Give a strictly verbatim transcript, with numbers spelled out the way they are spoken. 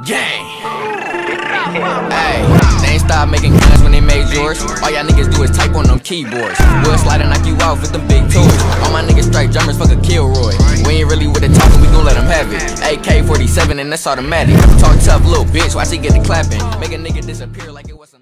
Gang. Hey, they ain't stop making guns when they made yours. All y'all niggas do is type on them keyboards. We'll slide and knock you out with them big toys. All my niggas straight drummers, fuck a Kilroy. We ain't really with the talking, we gon' let them have it. A K forty-seven and that's automatic. Talk tough, little bitch, watch it get the clapping. Make a nigga disappear like it wasn't.